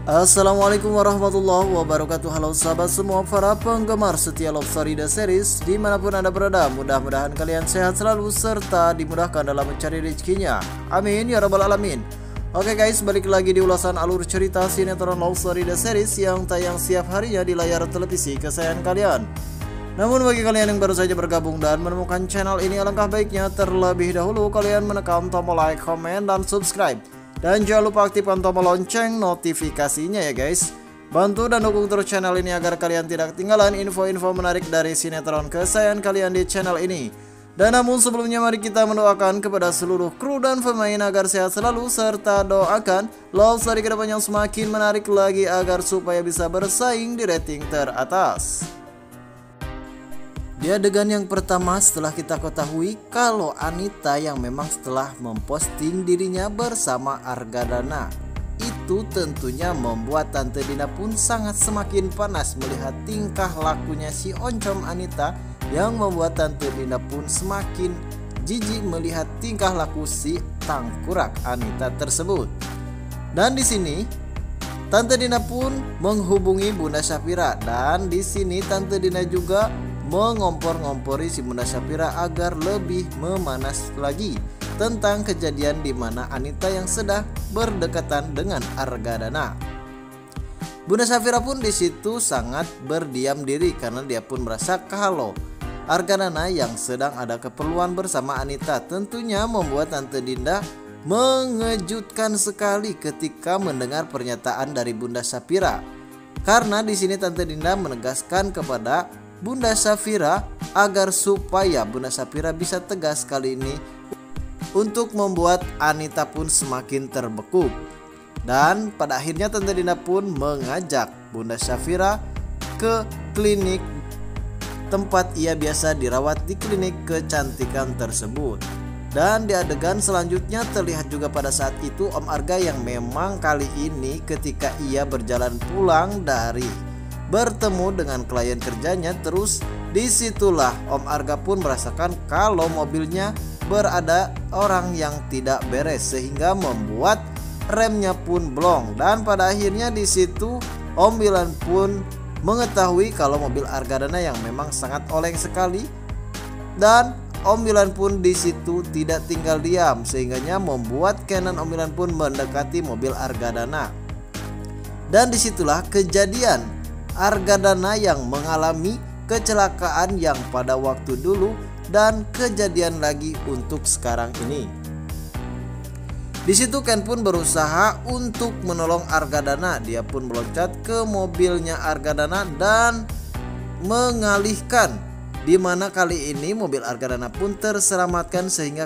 Assalamualaikum warahmatullahi wabarakatuh. Halo sahabat semua, para penggemar setia Love Story The Series dimanapun anda berada, mudah-mudahan kalian sehat selalu serta dimudahkan dalam mencari rezekinya. Amin ya rabbal alamin. Oke guys, balik lagi di ulasan alur cerita sinetron Love Story The Series yang tayang setiap harinya di layar televisi kesayangan kalian. Namun bagi kalian yang baru saja bergabung dan menemukan channel ini, alangkah baiknya terlebih dahulu kalian menekan tombol like, comment, dan subscribe. Dan jangan lupa aktifkan tombol lonceng notifikasinya ya guys. Bantu dan dukung terus channel ini agar kalian tidak ketinggalan info-info menarik dari sinetron kesayangan kalian di channel ini. Dan namun sebelumnya mari kita mendoakan kepada seluruh kru dan pemain agar sehat selalu, serta doakan Love Story kedepannya semakin menarik lagi agar supaya bisa bersaing di rating teratas. Di adegan yang pertama, setelah kita ketahui kalau Anita yang memang setelah memposting dirinya bersama Argadana, itu tentunya membuat Tante Dinda pun sangat semakin panas melihat tingkah lakunya si oncom Anita, yang membuat Tante Dinda pun semakin jijik melihat tingkah laku si tangkurak Anita tersebut. Dan di sini Tante Dinda pun menghubungi Bunda Syafira, dan di sini Tante Dinda juga mengompor-ngompori si Bunda Syafira agar lebih memanas lagi tentang kejadian di mana Anita yang sedang berdekatan dengan Argadana. Bunda Syafira pun di situ sangat berdiam diri karena dia pun merasa kalau Argadana yang sedang ada keperluan bersama Anita, tentunya membuat Tante Dinda mengejutkan sekali ketika mendengar pernyataan dari Bunda Syafira. Karena di sini Tante Dinda menegaskan kepada Bunda Syafira agar supaya Bunda Syafira bisa tegas kali ini untuk membuat Anita pun semakin terbekuk. Dan pada akhirnya Tante Dinda pun mengajak Bunda Syafira ke klinik tempat ia biasa dirawat di klinik kecantikan tersebut. Dan di adegan selanjutnya terlihat juga pada saat itu Om Arga yang memang kali ini ketika ia berjalan pulang dari bertemu dengan klien kerjanya, terus disitulah Om Arga pun merasakan kalau mobilnya berada orang yang tidak beres sehingga membuat remnya pun blong. Dan pada akhirnya di situ Om Bilan pun mengetahui kalau mobil Argadana yang memang sangat oleng sekali, dan Om Bilan pun di situ tidak tinggal diam sehingganya membuat Kenan Om Bilan pun mendekati mobil Argadana. Dan disitulah kejadian Argadana yang mengalami kecelakaan yang pada waktu dulu dan kejadian lagi untuk sekarang ini. Di situ Ken pun berusaha untuk menolong Argadana. Dia pun meloncat ke mobilnya Argadana dan mengalihkan, di mana kali ini mobil Argadana pun terselamatkan sehingga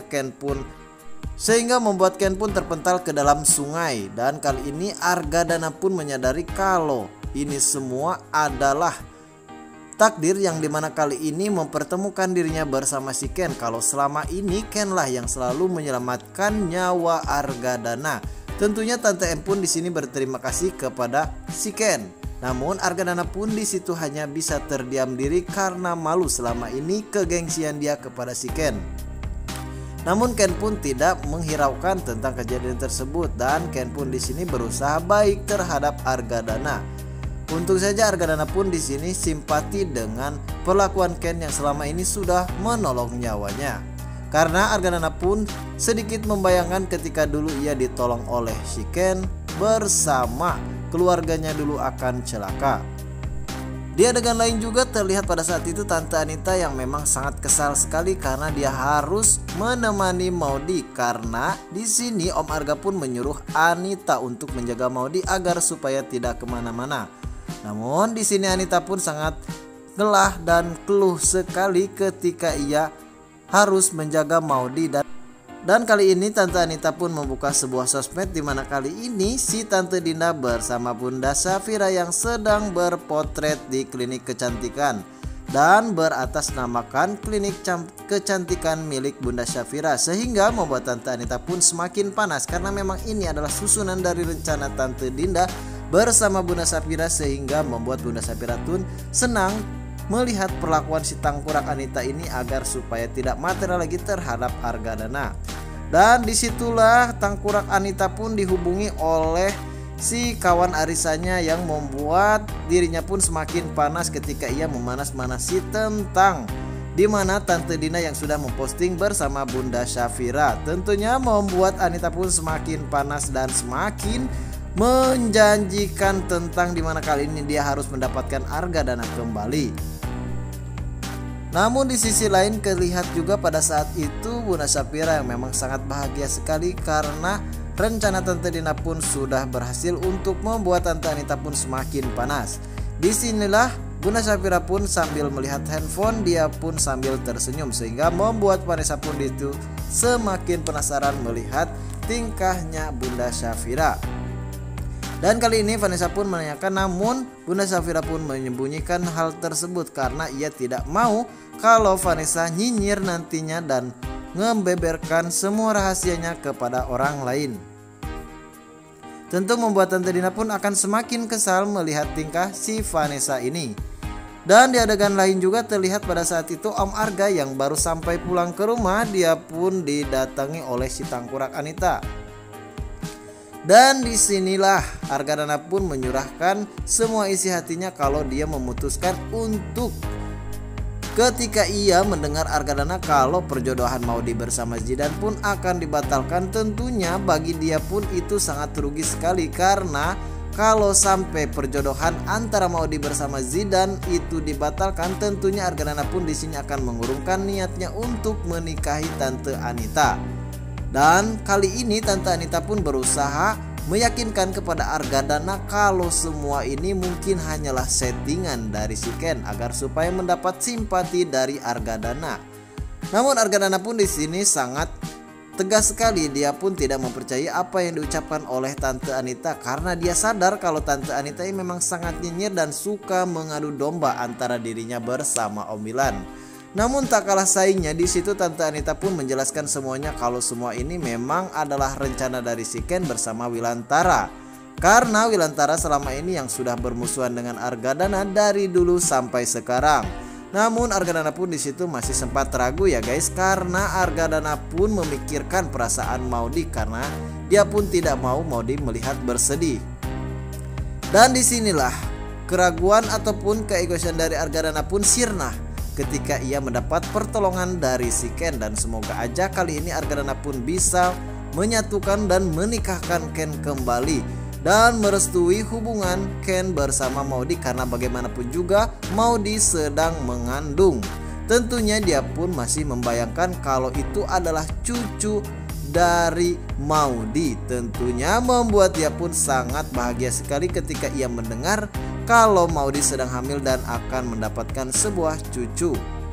membuat Ken pun terpental ke dalam sungai. Dan kali ini Argadana pun menyadari kalau ini semua adalah takdir yang dimana kali ini mempertemukan dirinya bersama si Ken. Kalau selama ini Ken lah yang selalu menyelamatkan nyawa Argadana. Tentunya Tante M pun di sini berterima kasih kepada si Ken. Namun Argadana pun di situ hanya bisa terdiam diri karena malu selama ini kegengsian dia kepada si Ken. Namun Ken pun tidak menghiraukan tentang kejadian tersebut, dan Ken pun di sini berusaha baik terhadap Argadana. Untung saja Argadana pun di sini simpati dengan perlakuan Ken yang selama ini sudah menolong nyawanya. Karena Argadana pun sedikit membayangkan ketika dulu ia ditolong oleh si Ken bersama keluarganya dulu akan celaka. Di adegan lain juga terlihat pada saat itu Tante Anita yang memang sangat kesal sekali karena dia harus menemani Maudi, karena di sini Om Arga pun menyuruh Anita untuk menjaga Maudi agar supaya tidak kemana-mana. Namun di sini Anita pun sangat gelah dan keluh sekali ketika ia harus menjaga Maudi. Dan kali ini Tante Anita pun membuka sebuah sosmed, di mana kali ini si Tante Dinda bersama Bunda Syafira yang sedang berpotret di klinik kecantikan dan beratasnamakan klinik kecantikan milik Bunda Syafira, sehingga membuat Tante Anita pun semakin panas karena memang ini adalah susunan dari rencana Tante Dinda bersama Bunda Syafira, sehingga membuat Bunda Syafira pun senang melihat perlakuan si tangkurak Anita ini agar supaya tidak material lagi terhadap Argadana. Dan disitulah tangkurak Anita pun dihubungi oleh si kawan arisannya yang membuat dirinya pun semakin panas ketika ia memanas-manasi tentang dimana Tante Dina yang sudah memposting bersama Bunda Syafira. Tentunya membuat Anita pun semakin panas dan semakin menjanjikan tentang dimana kali ini dia harus mendapatkan harga dana kembali. Namun di sisi lain terlihat juga pada saat itu Bunda Syafira yang memang sangat bahagia sekali karena rencana Tante Dina pun sudah berhasil untuk membuat Tante Anita pun semakin panas. Disinilah Bunda Syafira pun sambil melihat handphone, dia pun sambil tersenyum sehingga membuat Vanessa pun itu semakin penasaran melihat tingkahnya Bunda Syafira. Dan kali ini Vanessa pun menanyakan, namun Bunda Syafira pun menyembunyikan hal tersebut karena ia tidak mau kalau Vanessa nyinyir nantinya dan membeberkan semua rahasianya kepada orang lain. Tentu membuat Tante Dina pun akan semakin kesal melihat tingkah si Vanessa ini. Dan di adegan lain juga terlihat pada saat itu Om Arga yang baru sampai pulang ke rumah, dia pun didatangi oleh si tangkurak Anita. Dan disinilah Argadana pun menyurahkan semua isi hatinya kalau dia memutuskan untuk ketika ia mendengar Argadana kalau perjodohan Maudy bersama Zidan pun akan dibatalkan. Tentunya bagi dia pun itu sangat rugi sekali karena kalau sampai perjodohan antara Maudy bersama Zidan itu dibatalkan, tentunya Argadana pun di sini akan mengurungkan niatnya untuk menikahi Tante Anita. Dan kali ini Tante Anita pun berusaha meyakinkan kepada Argadana kalau semua ini mungkin hanyalah settingan dari si Ken agar supaya mendapat simpati dari Argadana. Namun Argadana pun di sini sangat tegas sekali, dia pun tidak mempercayai apa yang diucapkan oleh Tante Anita karena dia sadar kalau Tante Anita ini memang sangat nyinyir dan suka mengadu domba antara dirinya bersama Om Milan. Namun tak kalah saingnya di situ Tante Anita pun menjelaskan semuanya kalau semua ini memang adalah rencana dari si Ken bersama Wilantara. Karena Wilantara selama ini yang sudah bermusuhan dengan Argadana dari dulu sampai sekarang. Namun Argadana pun di situ masih sempat ragu ya guys, karena Argadana pun memikirkan perasaan Maudy karena dia pun tidak mau Maudy melihat bersedih. Dan disinilah keraguan ataupun keegoisan dari Argadana pun sirna ketika ia mendapat pertolongan dari si Ken. Dan semoga aja kali ini Argadana pun bisa menyatukan dan menikahkan Ken kembali dan merestui hubungan Ken bersama Maudy karena bagaimanapun juga Maudy sedang mengandung. Tentunya dia pun masih membayangkan kalau itu adalah cucu dari Maudy. Tentunya membuat dia pun sangat bahagia sekali ketika ia mendengar kalau Maudy sedang hamil dan akan mendapatkan sebuah cucu.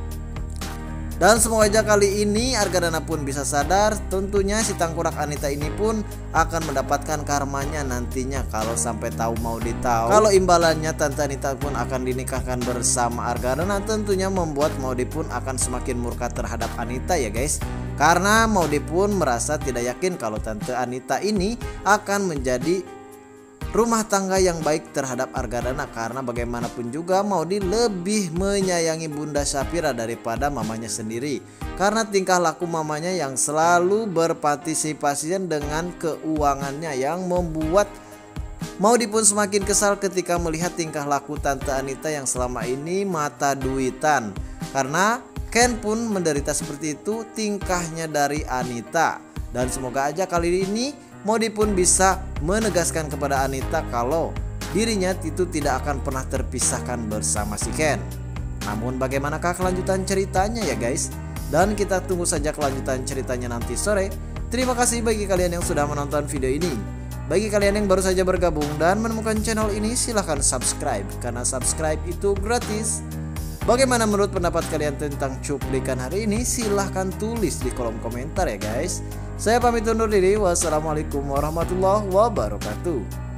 Dan semoga aja kali ini Argadana pun bisa sadar, tentunya si tangkurak Anita ini pun akan mendapatkan karmanya nantinya kalau sampai tahu Maudy tahu kalau imbalannya Tante Anita pun akan dinikahkan bersama Argadana. Tentunya membuat Maudy pun akan semakin murka terhadap Anita ya guys. Karena Maudy pun merasa tidak yakin kalau Tante Anita ini akan menjadi rumah tangga yang baik terhadap Argadana karena bagaimanapun juga Maudy lebih menyayangi Bunda Syafira daripada mamanya sendiri karena tingkah laku mamanya yang selalu berpartisipasi dengan keuangannya yang membuat Maudy pun semakin kesal ketika melihat tingkah laku Tante Anita yang selama ini mata duitan. Karena Ken pun menderita seperti itu tingkahnya dari Anita. Dan semoga aja kali ini Maudy pun bisa menegaskan kepada Anita kalau dirinya itu tidak akan pernah terpisahkan bersama si Ken. Namun bagaimanakah kelanjutan ceritanya ya guys? Dan kita tunggu saja kelanjutan ceritanya nanti sore. Terima kasih bagi kalian yang sudah menonton video ini. Bagi kalian yang baru saja bergabung dan menemukan channel ini, silahkan subscribe karena subscribe itu gratis. Bagaimana menurut pendapat kalian tentang cuplikan hari ini? Silahkan tulis di kolom komentar ya guys. Saya pamit undur diri. Wassalamualaikum warahmatullahi wabarakatuh.